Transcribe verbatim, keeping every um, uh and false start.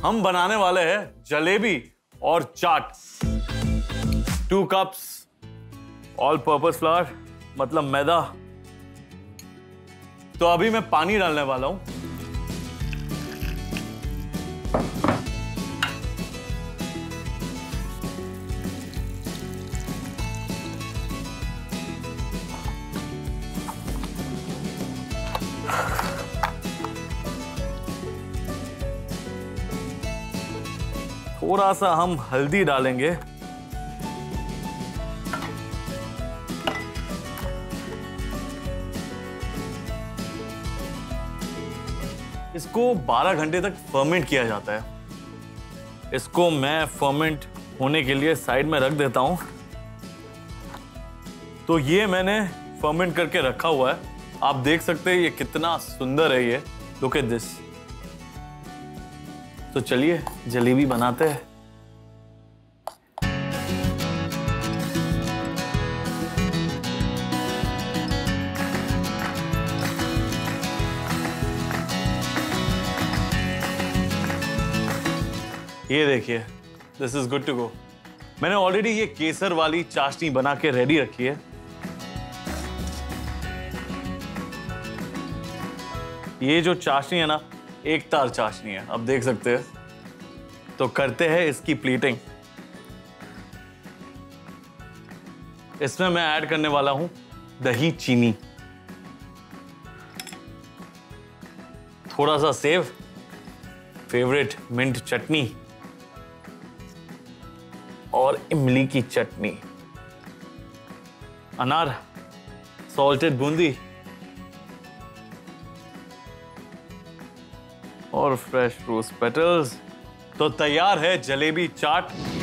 हम बनाने वाले हैं जलेबी और chaat. Two cups all purpose flour, मतलब मैदा। तो अभी मैं पानी डालने वाला हूं। थोड़ा सा हम हल्दी डालेंगे। इसको बारह घंटे तक फर्मेंट किया जाता है। इसको मैं फर्मेंट होने के लिए साइड में रख देता हूं। तो ये मैंने फर्मेंट करके रखा हुआ है। आप देख सकते हैं ये कितना सुंदर है। ये लुक एट दिस। तो चलिए जलेबी बनाते हैं। ये देखिए, this is good to go. मैंने ऑलरेडी ये केसर वाली चाशनी बना के रेडी रखी है। ये जो चाशनी है ना, एक तार चाशनी है, आप देख सकते हैं। तो करते हैं इसकी प्लेटिंग। इसमें मैं ऐड करने वाला हूं दही चीनी, थोड़ा सा सेव, फेवरेट मिंट चटनी और इमली की चटनी, अनार, सॉल्टेड बूंदी और फ्रेश रोज पेटल्स। तो तैयार है जलेबी चाट।